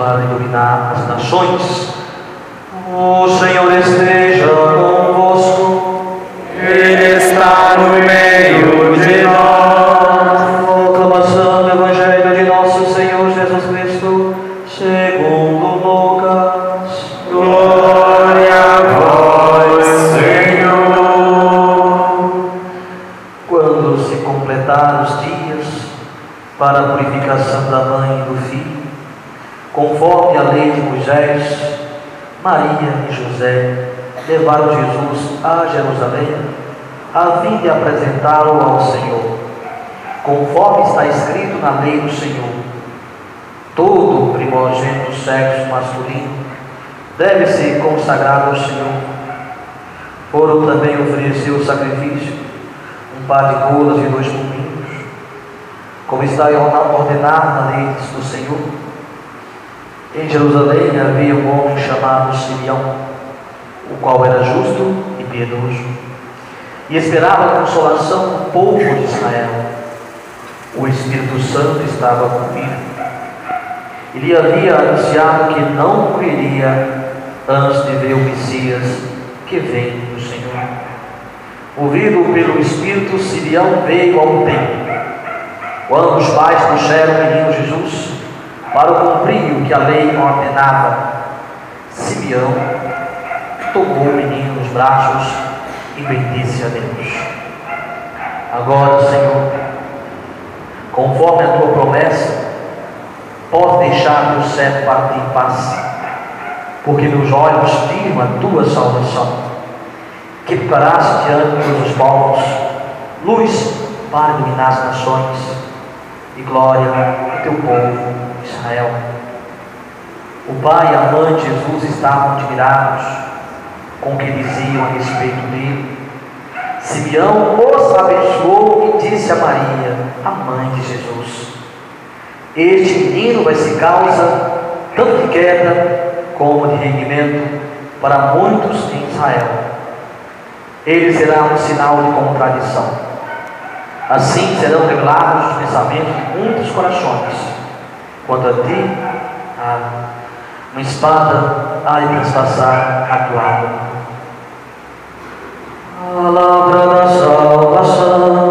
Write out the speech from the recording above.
para iluminar as nações. O Senhor esteja convosco. Ele está no meio de nós. Proclamação do Evangelho de nosso Senhor Jesus Cristo, segundo Lucas. Glória a vós, Senhor. Quando se completaram os dias para a purificação da mãe e do filho, conforme a lei de Moisés, Maria e José levaram Jesus a Jerusalém, a fim de apresentá-lo ao Senhor, conforme está escrito na lei do Senhor: todo primogênito do sexo masculino deve ser consagrado ao Senhor. Foram também oferecer o sacrifício, um par de rolas e 2 pombinhos, como está ordenado na lei do Senhor. Em Jerusalém havia um homem chamado Simeão, o qual era justo e piedoso, e esperava a consolação do povo de Israel. O Espírito Santo estava com ele. Ele havia anunciado que não morreria antes de ver o Messias que vem do Senhor. Ouvido pelo Espírito, Simeão veio ao templo. Quando os pais puseram o menino Jesus para cumprir o que a lei ordenava, Simeão tomou o menino nos braços e bendisse a Deus. Agora, Senhor, conforme a tua promessa, pode deixar meu servo partir em paz, porque meus olhos viram a tua salvação, que preparaste diante de todos os povos, luz para iluminar as nações e glória ao teu povo Israel. O pai e a mãe de Jesus estavam admirados com o que diziam a respeito dele. Simeão os abençoou e disse a Maria, a mãe de Jesus: este menino vai ser causa tanto de queda como de erguimento para muitos em Israel. Ele será um sinal de contradição. Assim serão revelados os pensamentos de muitos corações. Quanto a ti, uma espada há de transpassar a tua alma. Palavra da salvação.